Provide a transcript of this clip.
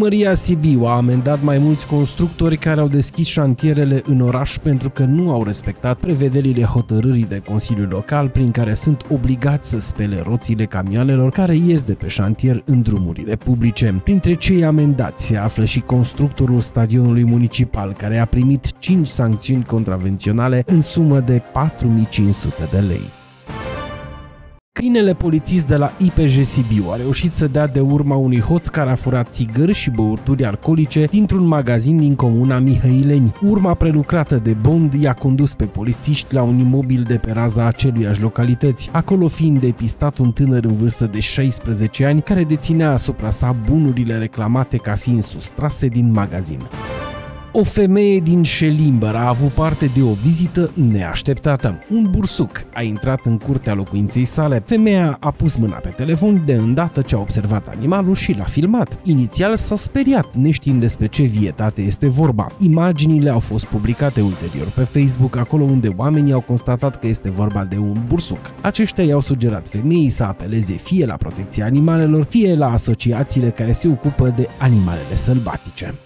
Primăria Sibiu a amendat mai mulți constructori care au deschis șantierele în oraș pentru că nu au respectat prevederile hotărârii de Consiliul Local prin care sunt obligați să spele roțile camioanelor care ies de pe șantier în drumurile publice. Printre cei amendați se află și constructorul stadionului municipal, care a primit 5 sancțiuni contravenționale în sumă de 4500 de lei. Câinele polițist de la IPJ Sibiu a reușit să dea de urma unui hoț care a furat țigări și băuturi alcoolice dintr-un magazin din comuna Mihăileni. Urma prelucrată de Bond i-a condus pe polițiști la un imobil de pe raza aceluiași localități, acolo fiind depistat un tânăr în vârstă de 16 ani care deținea asupra sa bunurile reclamate ca fiind sustrase din magazin. O femeie din Șelimbăr a avut parte de o vizită neașteptată. Un bursuc a intrat în curtea locuinței sale. Femeia a pus mâna pe telefon de îndată ce a observat animalul și l-a filmat. Inițial s-a speriat, neștiind despre ce vietate este vorba. Imaginile au fost publicate ulterior pe Facebook, acolo unde oamenii au constatat că este vorba de un bursuc. Aceștia i-au sugerat femeii să apeleze fie la protecția animalelor, fie la asociațiile care se ocupă de animalele sălbatice.